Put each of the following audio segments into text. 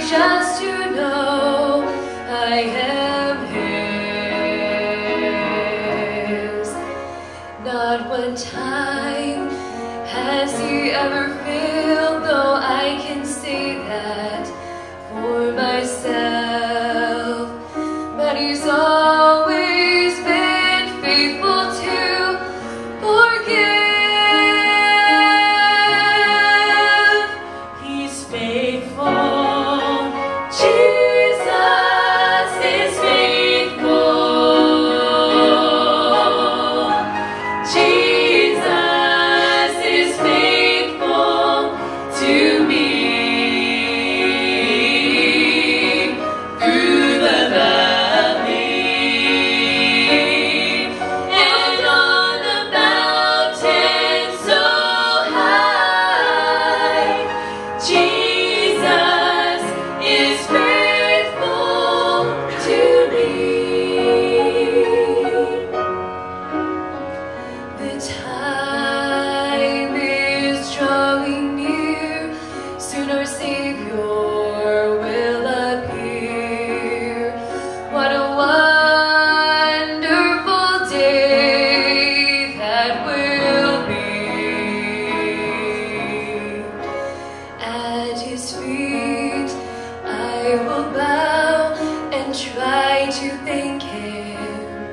just to know I am His. Not one time has He ever failed, though I can say that for myself. But He's always been faithful to forgive. He's faithful. Jesus is faithful. Jesus is faithful to me. Through the valley and on the mountain so high, Jesus is faithful to me. The time is drawing near, soon our Savior will appear. What a wonderful day that will be. At His feet I will bow and try to thank Him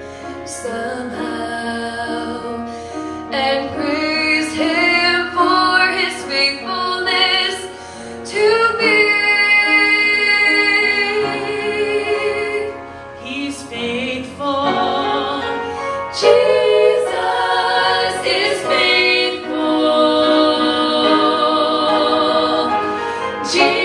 somehow, and praise Him for His faithfulness to me. He's faithful. Jesus is faithful. Jesus